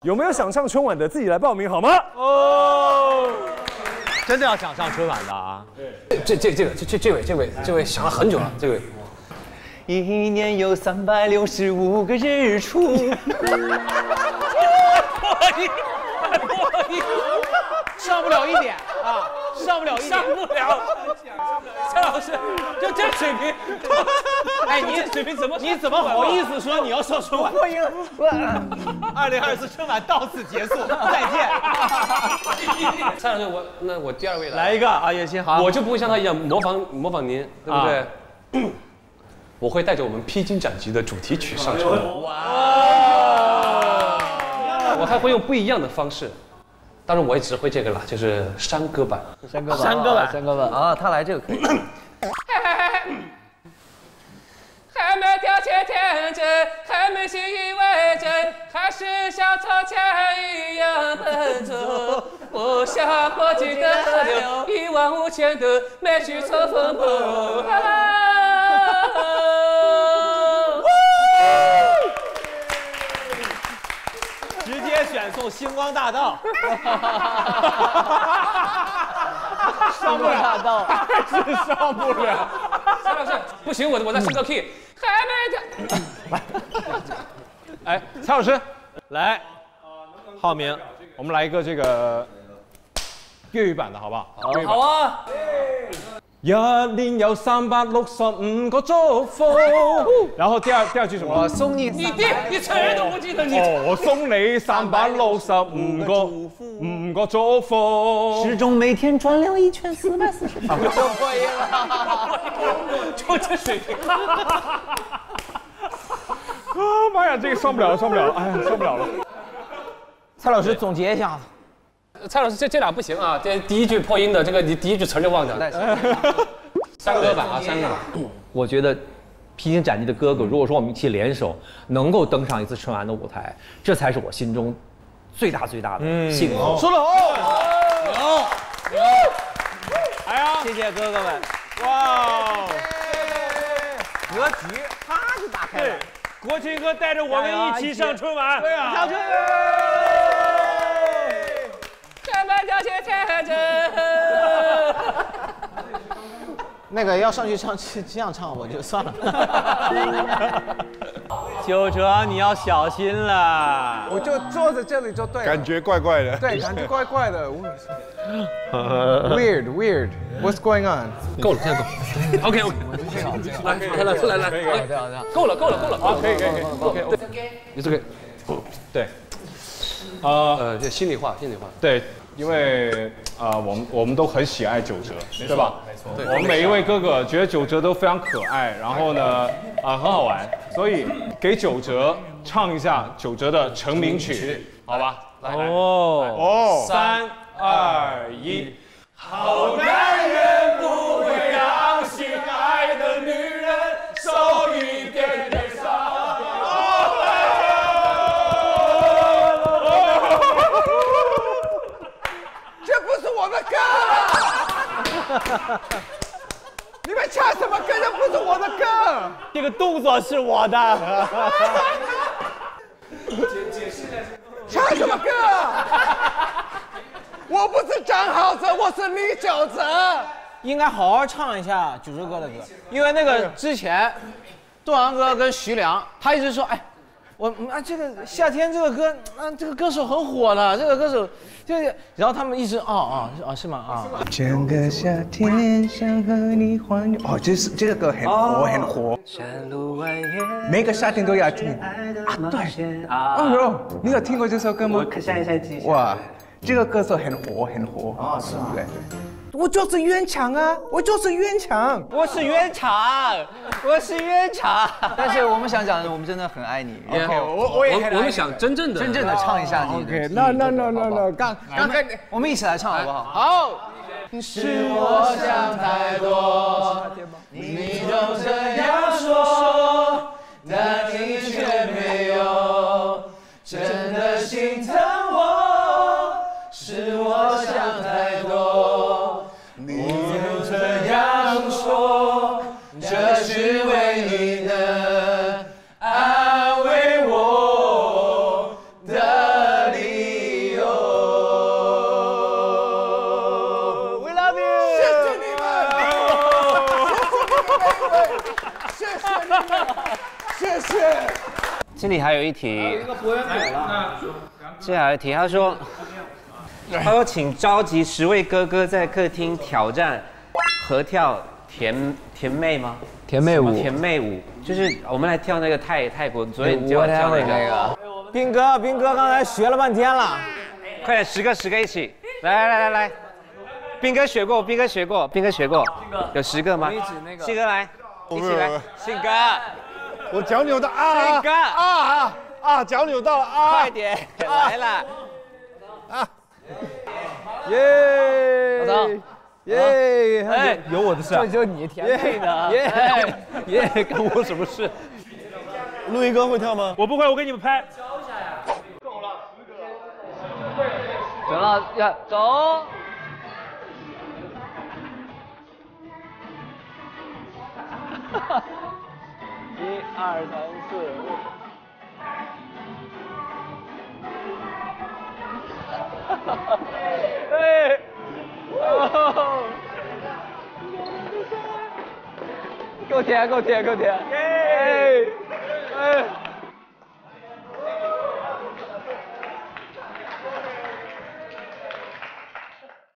有没有想上春晚的自己来报名好吗？ 哦，真的要想上春晚的啊！ 这位想了很久了，这位。 一年有365个日出。上不了一点啊，上不了一点， 上不了。蔡老师，就这水平， 哎，你水平怎么？ 你怎么好意思说你要上春晚？ 破音了。 2024春晚到此结束，再见。 蔡老师，我第二位来一个啊，也行，好。 我就不会像他一样模仿您，对不对？我会带着我们披荆斩棘的主题曲上春晚。哇！我还会用不一样的方式。当然我也只会这个了，就是山歌版。 山歌版啊，他来这个可以。 还没掉进天真，还没信以为真，还是像从前一样笨拙。我像过尽的河流，15000的没去乘风破。 直接选送星光大道。 上不了， 还是上不了。 蔡老师，不行，我在升个 key。 还没掉。 哎，蔡老师，来，浩明，我们来一个这个粤语版的好不好？ 好啊。 一年有365個祝福。然後第二句什麼？ 我送你。 你词儿都不记得你。 哦，我送你365個祝福。 时钟每天转了1圈440。 就破音了， 就这水平。 啊妈呀，这个上不了，哎呀，上不了了。 蔡老师总结一下。 蔡老师，这俩不行啊！这第一句破音的，这个你第一句词就忘掉了。山歌版啊，山歌版。 我觉得披荆斩棘的哥哥，如果说我们一起联手，能够登上一次春晚的舞台，这才是我心中最大的幸福。 说得好，有，哎呀， 谢谢哥哥们。 哇， 格局啪就打开了。 国庆哥带着我们一起上春晚。对啊，上春晚。 还没掉进天真。 那个要上去唱这样唱，我就算了。 九哲，你要小心了。 我就坐在这里就对了。 感觉怪怪的。 对，感觉怪怪的。Weird. What's going on？ 够了，现在够。OK， 来，够了。 好，可以。 你这个， 对。 这心里话。 对，因为我们都很喜爱九哲，对吧？没错。我们每一位哥哥觉得九哲都非常可爱，然后呢，很好玩，所以给九哲唱一下九哲的成名曲，好吧？来。哦，3、2、1。好男人不会让心爱的女人受一点点伤。 这不是我的歌！你们唱什么歌？这不是我的歌！ 这个动作是我的。 唱什么歌？我不是张浩哲，我是李玖哲。 应该好好唱一下九哲哥的歌，因为那个之前，杜阳哥跟徐良，他一直说，哎，这个夏天这个歌，这个歌手很火的，这个歌手，然后他们一直是吗？ 整个夏天想和你环游。哦，这个歌很火，每个夏天都要听。对。哦，你有听过这首歌吗？我想一下记一下。哇，这个歌手很火。哦，是吗？对。我就是冤强啊！我是冤强。 但是我们想讲的，我们真的很爱你。 我们想真正的唱一下你。 OK， 那，刚我们一起来唱好不好？好。是我想太多，你都这样说，但你却没有真的心疼我。是我想太多，你都这样说，这是唯一能安慰我的理这里还有一题，这里还有一题，他说，请召集10位哥哥在客厅挑战合跳甜妹吗？ 甜妹舞， 甜妹舞，就是我们来跳那个泰国昨天教那个。 斌哥刚才学了半天了， 快点10个一起，来，斌哥学过，有10个吗？信哥来，一起来，信哥， 我脚扭到啊！ 信哥脚扭到了啊！ 快点来了， 耶！耶！ 哎， 有我的事啊！ 这就是你甜妹的， 耶，干我什么事？ 陆一哥会跳吗？ 我不会，我给你们拍。 行了，要走。1、2、3、4。哎，够甜！耶！哎。